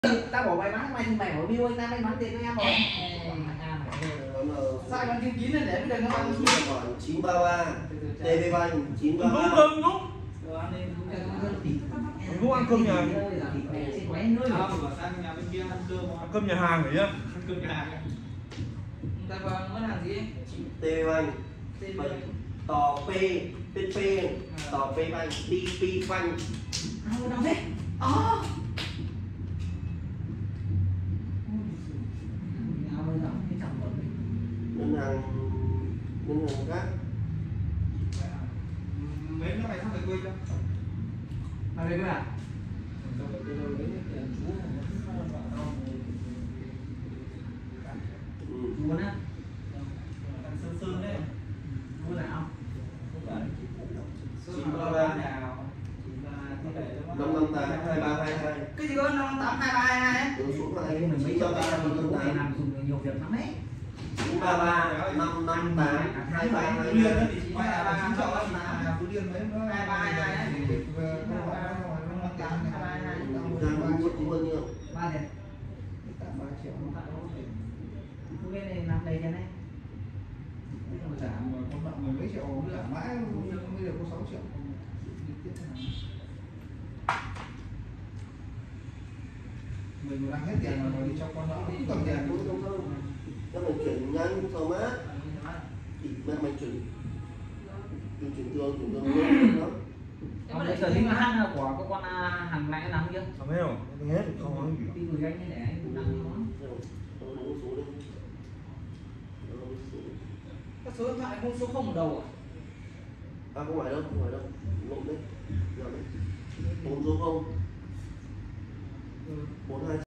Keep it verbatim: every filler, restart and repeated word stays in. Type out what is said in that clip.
Tao bỏ mày bắn mày thì mày hỏi Bill anh ta may bắn tiền cho em rồi. Sai bắn chín chín này để bây giờ nó bắn chín ba ba tê vê Bank chín ba ba. Đúng đúng đúng. Ăn cơm nhà ăn cơm nhà hàng rồi nhá. Ăn cơm nhà hàng. Ta vào món hàng gì? tê vê Bank. Tò P tên P Tò P Bank đê pê Bank. Đâu đâu thế? Ờ. Ngân hàng ngân hàng khác. Mấy nó này không phải quên đâu. Mày về quê à? Chú á? Sơn Sơn đấy. Chú nào? chín ba ba năm năm tám hai ba hai hai. Cái gì cơ? năm tám hai ba hai hai. Từ xuống lại Mình mấy chín ba trăm ba cái năm này tám làm dùng nhiều việc lắm đấy. chín ba ba năm năm tám hai ba hai Phú Liên hai. thì chỉ phải là chín triệu là Phú Liên mấy nó hai ba hai hai đấy. Giang Vũ Vũ Vân nhiều. Ba tiền. ba triệu. Cái này làm đầy tiền đấy. Giảm con nợ mười mấy triệu giảm mãi bây giờ có sáu triệu. Mình đang hết tiền rồi đi cho con nợ cũng cầm tiền. Cũng không không. Nếu mình chuyển nhanh thoải mái thì mẹ mình chuyển chuyển chuyển tương chuyển tương luôn đó. Em bây giờ linh hát của các con hàng này nắm chưa? Làm hết rồi, hết rồi, không có gì. Đi gửi anh để anh cũng đăng nó. Các số điện thoại không số không ở đầu à? À không phải đâu, không phải đâu. Lộn đấy. Giờ đấy. bốn số không. bốn hai